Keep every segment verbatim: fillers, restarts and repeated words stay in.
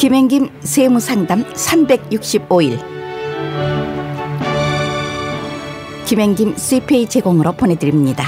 김행김 세무상담 삼백육십오 일 김행김 씨피에이 제공으로 보내드립니다.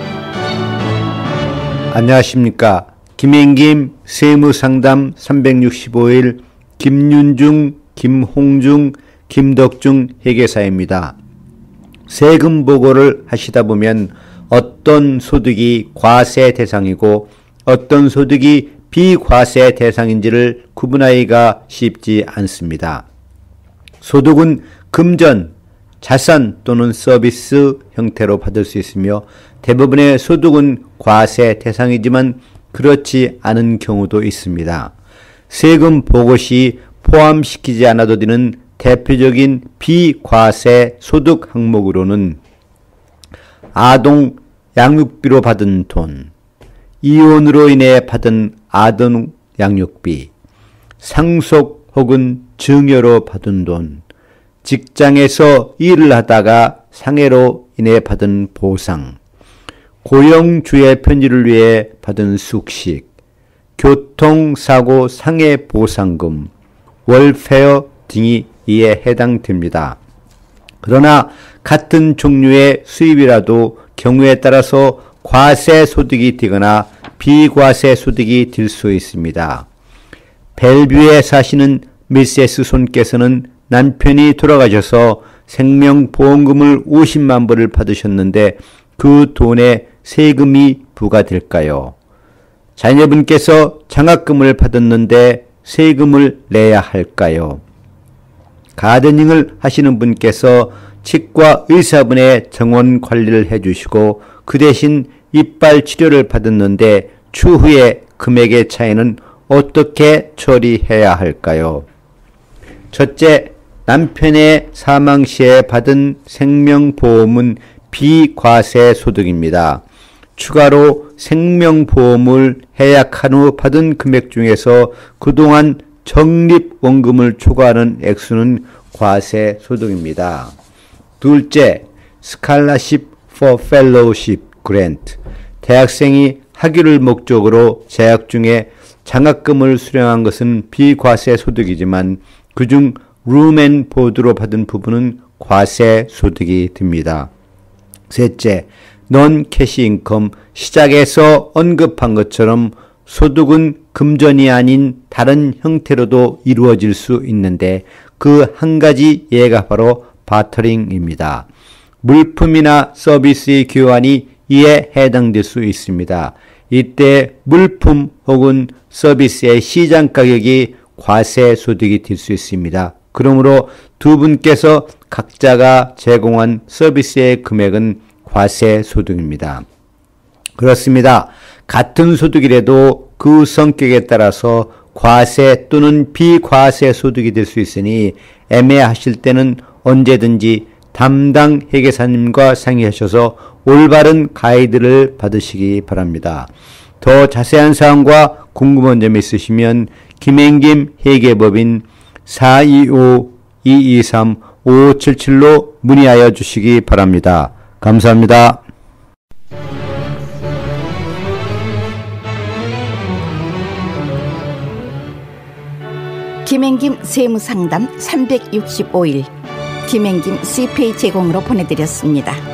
안녕하십니까. 김행김 세무상담 삼백육십오 일 김윤중, 김홍중, 김덕중 회계사입니다. 세금 보고를 하시다 보면 어떤 소득이 과세 대상이고 어떤 소득이 비과세 대상인지를 구분하기가 쉽지 않습니다. 소득은 금전, 자산 또는 서비스 형태로 받을 수 있으며 대부분의 소득은 과세 대상이지만 그렇지 않은 경우도 있습니다. 세금 보고 시 포함시키지 않아도 되는 대표적인 비과세 소득 항목으로는 아동 양육비로 받은 돈, 이혼으로 인해 받은 아동 양육비, 상속 혹은 증여로 받은 돈, 직장에서 일을 하다가 상해로 인해 받은 보상, 고용주의 편의를 위해 받은 숙식, 교통사고 상해 보상금, 월페어 등이 이에 해당됩니다. 그러나 같은 종류의 수입이라도 경우에 따라서 과세 소득이 되거나 비과세 소득이 될 수 있습니다. 벨뷰에 사시는 미세스 손께서는 남편이 돌아가셔서 생명보험금을 오십만 불을 받으셨는데 그 돈에 세금이 부과될까요? 자녀분께서 장학금을 받았는데 세금을 내야 할까요? 가드닝을 하시는 분께서 치과 의사분의 정원 관리를 해주시고 그 대신 이빨 치료를 받았는데 추후에 금액의 차이는 어떻게 처리해야 할까요? 첫째, 남편의 사망 시에 받은 생명보험은 비과세 소득입니다. 추가로 생명보험을 해약한 후 받은 금액 중에서 그동안 적립원금을 초과하는 액수는 과세 소득입니다. 둘째, 스칼라십 for fellowship grant. 대학생이 학위를 목적으로 재학 중에 장학금을 수령한 것은 비과세 소득이지만 그중 room and board로 받은 부분은 과세 소득이 됩니다. 셋째, non-cash income. 시작에서 언급한 것처럼 소득은 금전이 아닌 다른 형태로도 이루어질 수 있는데 그 한 가지 예가 바로 바터링입니다. 물품이나 서비스의 교환이 이에 해당될 수 있습니다. 이때 물품 혹은 서비스의 시장 가격이 과세 소득이 될 수 있습니다. 그러므로 두 분께서 각자가 제공한 서비스의 금액은 과세 소득입니다. 그렇습니다. 같은 소득이라도 그 성격에 따라서 과세 또는 비과세 소득이 될 수 있으니 애매하실 때는 언제든지 담당 회계사님과 상의하셔서 올바른 가이드를 받으시기 바랍니다. 더 자세한 사항과 궁금한 점이 있으시면 김행김 회계법인 사이오 이이삼 오오칠칠로 문의하여 주시기 바랍니다. 감사합니다. 김행김 세무상담 삼백육십오 일 김행김 씨피에이 제공으로 보내드렸습니다.